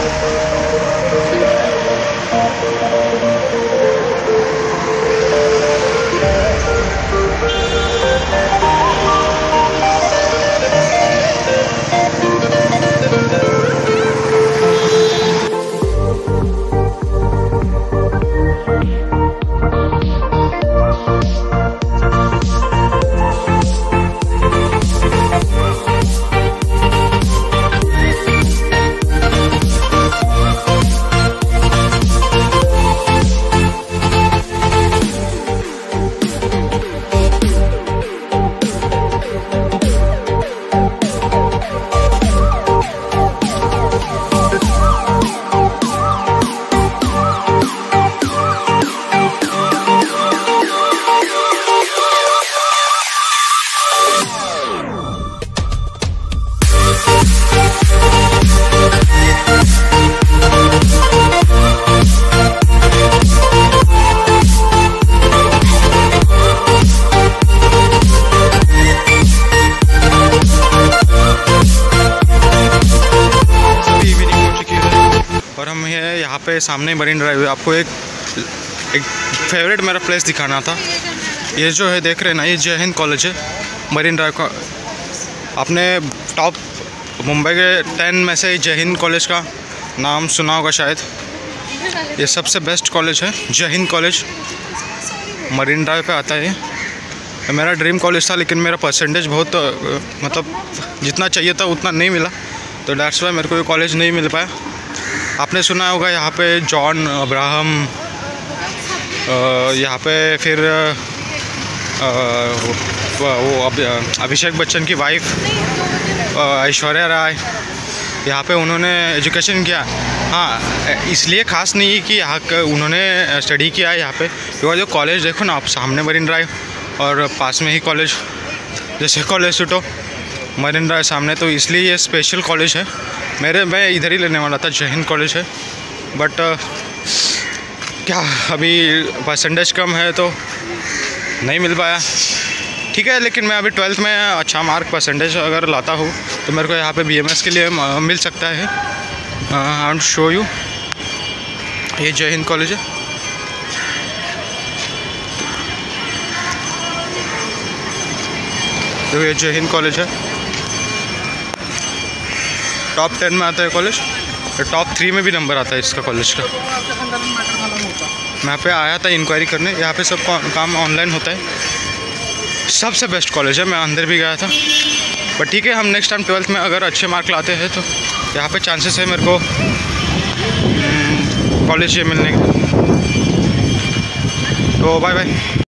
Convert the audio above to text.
और हम यहाँ पे सामने मरीन ड्राइव, आपको एक फेवरेट मेरा प्लेस दिखाना था। ये जो है देख रहे हैं ना, ये जय हिंद कॉलेज है मरीन ड्राइव का। आपने टॉप मुंबई के 10 में से जय हिंद कॉलेज का नाम सुना होगा शायद। ये सबसे बेस्ट कॉलेज है, जय हिंद कॉलेज मरीन ड्राइव पे आता है। मेरा ड्रीम कॉलेज था, लेकिन मेरा परसेंटेज बहुत मतलब जितना चाहिए था उतना नहीं मिला, तो दैट्स वाई मेरे को ये कॉलेज नहीं मिल पाया। आपने सुना होगा यहाँ पे जॉन अब्राहम, यहाँ पे फिर वो अभिषेक बच्चन की वाइफ ऐश्वर्या राय, यहाँ पे उन्होंने एजुकेशन किया। हाँ, इसलिए ख़ास नहीं कि यहाँ उन्होंने स्टडी किया है यहाँ पे, क्योंकि जो कॉलेज देखो ना आप, सामने मरीन ड्राइव और पास में ही कॉलेज, जैसे कॉलेज सुटो मरीन ड्राइव सामने, तो इसलिए ये स्पेशल कॉलेज है। मैं इधर ही लेने वाला था, जय हिंद कॉलेज है, बट क्या अभी परसेंटेज कम है तो नहीं मिल पाया। ठीक है, लेकिन मैं अभी 12th में अच्छा मार्क परसेंटेज अगर लाता हूँ तो मेरे को यहाँ पे BMS के लिए मिल सकता है। I want to show you, ये जय हिंद कॉलेज है। देखो ये जय हिंद कॉलेज है, टॉप 10 में आता है कॉलेज, टॉप 3 में भी नंबर आता है इसका कॉलेज का। मैं यहाँ पे आया था इंक्वायरी करने, यहाँ पे सब काम ऑनलाइन होता है। सबसे बेस्ट कॉलेज है, मैं अंदर भी गया था। बट ठीक है, हम नेक्स्ट टाइम 12th में अगर अच्छे मार्क लाते हैं तो यहाँ पे चांसेस है मेरे को कॉलेज ये मिलने के। तो बाय बाय।